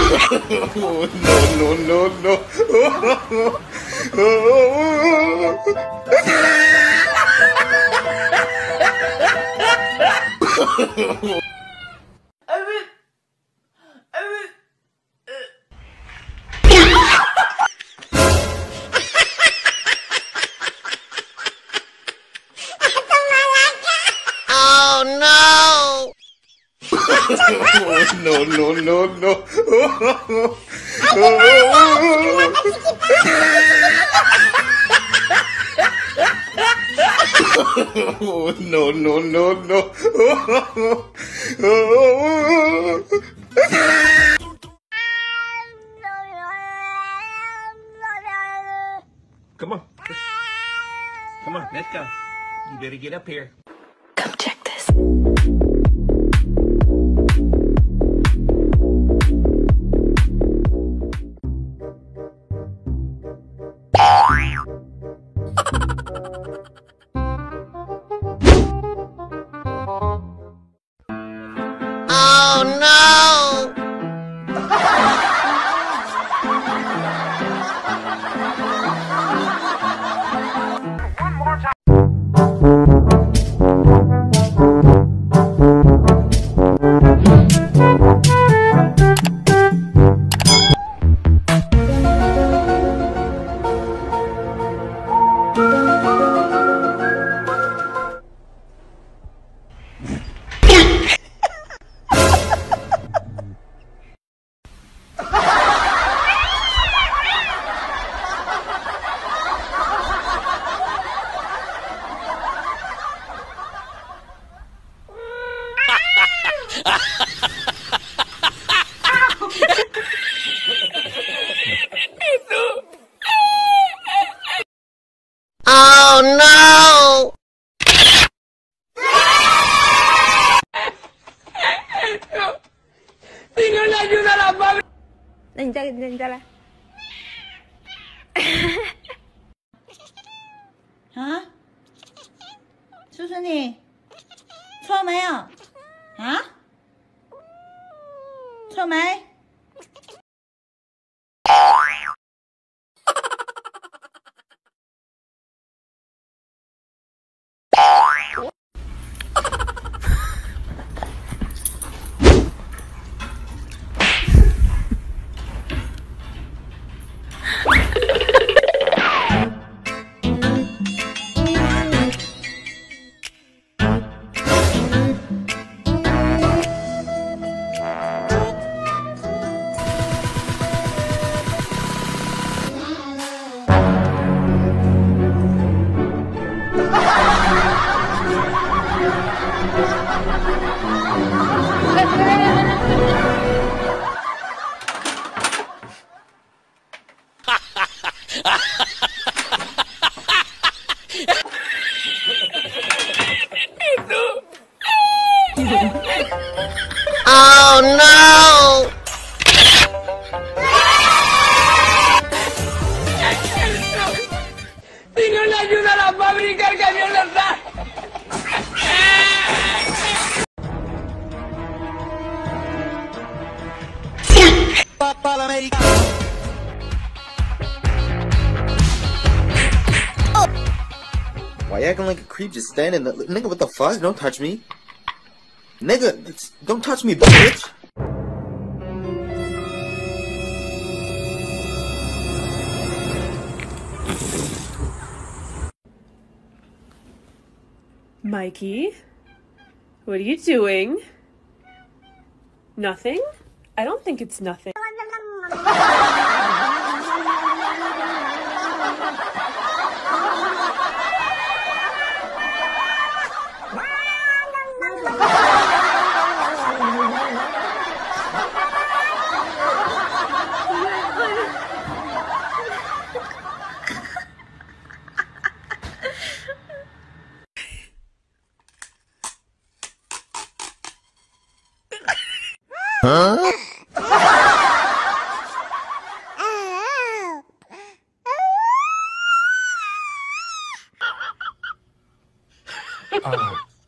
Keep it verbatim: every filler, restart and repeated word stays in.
Oh, no, no, no, no. Oh no! Oh, no, no, no, no. Oh, no, no, no, no. Come on. Come on, let's go. You better get up here. Come check this. Oh no! One more time. Oh no! Dale, 啊，叔叔你错没有？啊？错没？ Oh no! Si no le ayuda a la fábrica, el camión le da. Why you acting like a creep just standing there? Nigga, what the fuck? Don't touch me. Nigga, it's, don't touch me, bitch. Mikey, what are you doing? Nothing? I don't think it's nothing. Huh? Oh.